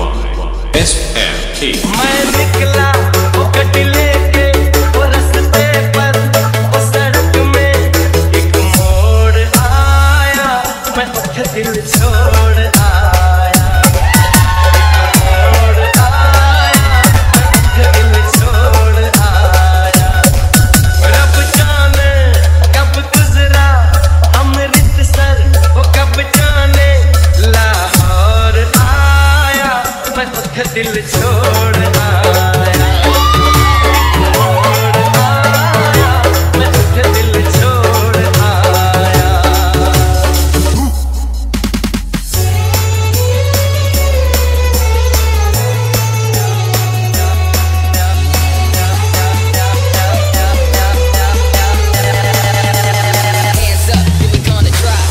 SMT। मैं निकला वो गड्डी लेके वो रास्ते पर वो सड़क में एक मोड़ आया, मैं उठ दिल छोड़ आया। मोड़ आया, मैं उठ दिल छोड़ आया। रब जाने कब गुजरा अमृतसर, वो कब जाने लाहौर आया, मैं उठ दिल छोड़ आया। छोड़ आया, मैं उठ दिल छोड़ आया। Hands up, then we gonna drop.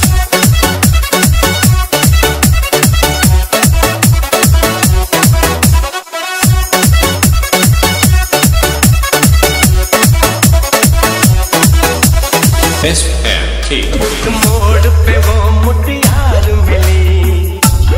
SMT। उस मोड़ पे वो मुटियार मिली,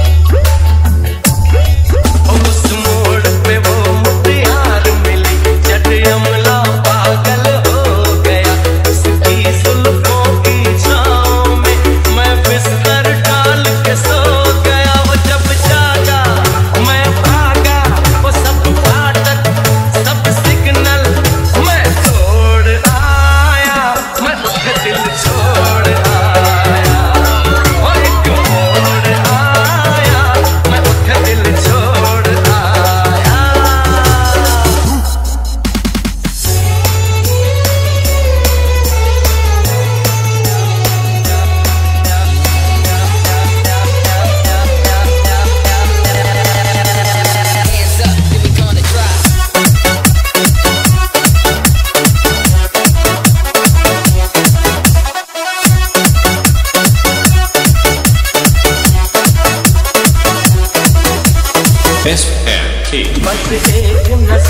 उस मोड़ पे वो मुटियार मिली। जट अमला पागल हो गया उसकी जुल्फों की छाँव में, मैं बिस्तर डाल के सो गया। वो जब जागा मैं भागा, वो सब फाटक सब सिग्नल मैं तोड़ आया, मैं उठ दिल छोड़ आया। वो एक मोड़ आया, मैं उठ दिल छोड़ आया। Hands up, then we gonna drop. SMT। बस एक